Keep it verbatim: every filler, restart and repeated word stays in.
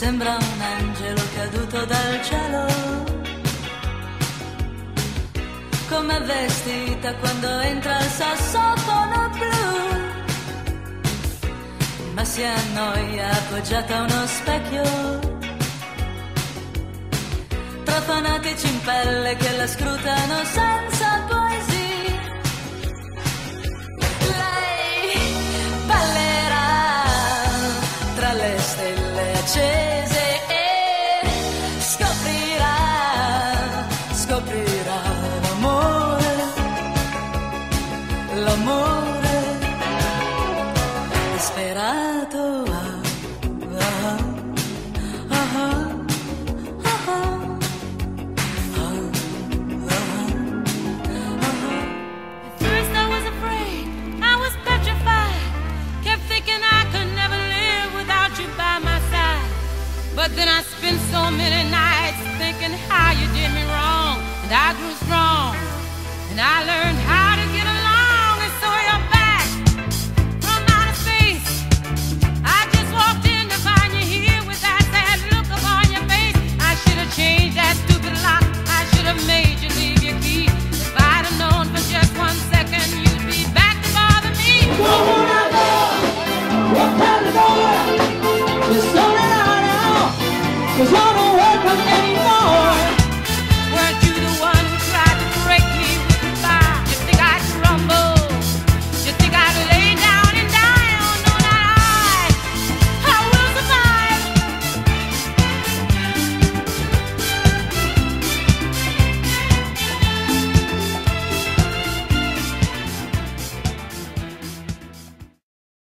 sembra un angelo caduto dal cielo, come vestita quando entra il sassofono blu, ma si annoia appoggiata a uno specchio, tra fanatici in pelle che la scrutano senza poesia. Lei ballerà tra le stelle accese e scoprirà, scoprirà l'amore, l'amore disperato. Ah, ah, ah, ah, ah. But then I spent so many nights thinking how you did me wrong, and I grew strong, and I learned